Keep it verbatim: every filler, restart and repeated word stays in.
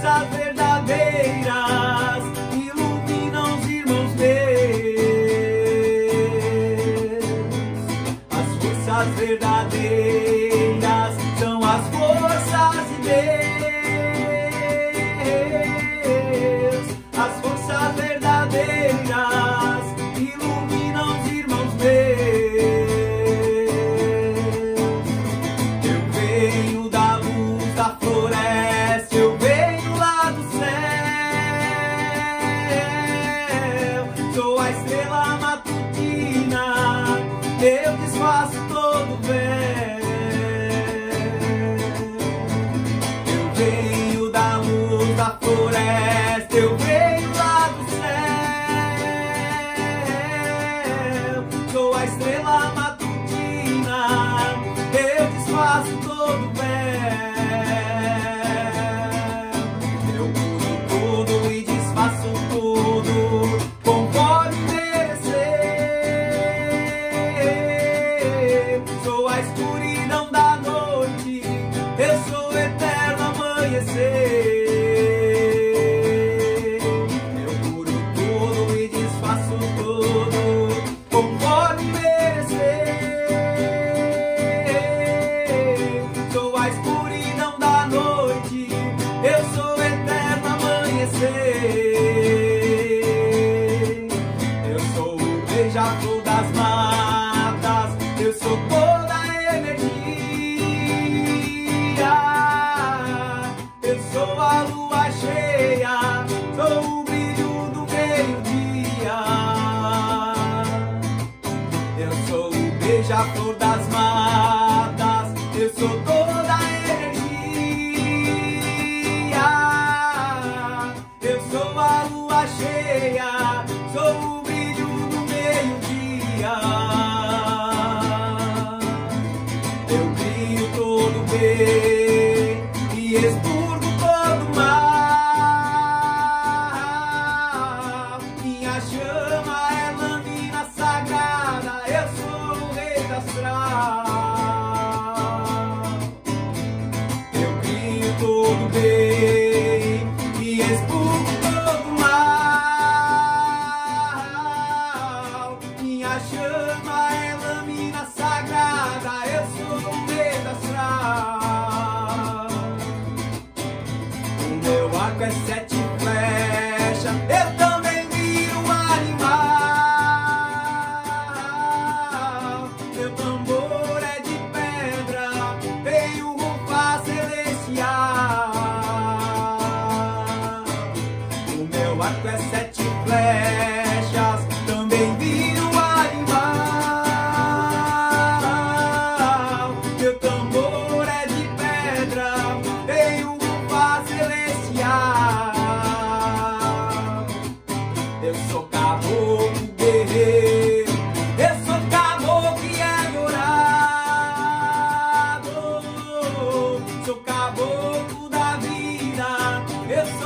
forças verdadeiras iluminam os irmãos meus. As forças verdadeiras são as forças de Deus. As forças verdadeiras iluminam os irmãos meus. Eu venho da luz da floresta, eu venho lá do céu. Sou a estrela matutina, eu desfaço todo o véu. Eu venho da luz da floresta, eu venho lá do céu. Sou a estrela matutina, eu desfaço todo o véu. Eu curo tudo e desfaço tudo conforme merecer. Sou a escuridão da noite, eu sou o eterno amanhecer. Eu curo tudo e desfaço tudo conforme merecer. Sou a escuridão da noite, eu sou o eterno amanhecer. Eu sou o beija-flor das matas, eu sou toda a energia. Eu sou a lua cheia, sou o brilho do meio-dia. Eu sou o beija-flor das matas, eu sou toda a energia. Eu sou a lua cheia, sou o brilho do meio-dia. Eu crio todo bem e expurgo todo mal. Minha chama é lâmina sagrada, eu sou o rei da astral. Eu crio todo bem e expurgo todo mal. Minha chama é lâmina sagrada, eu sou o rei da astral. O meu arco é sete flechas, eu também viro um animal. Meu tambor é de pedra, tenho roupa celestial. O meu arco é sete flechas, também viro um animal. Meu tambor é de pedra, tenho roupa celestial. Eu sou caboclo guerreiro, eu sou caboclo que é adorado. Sou caboclo da vida, eu sou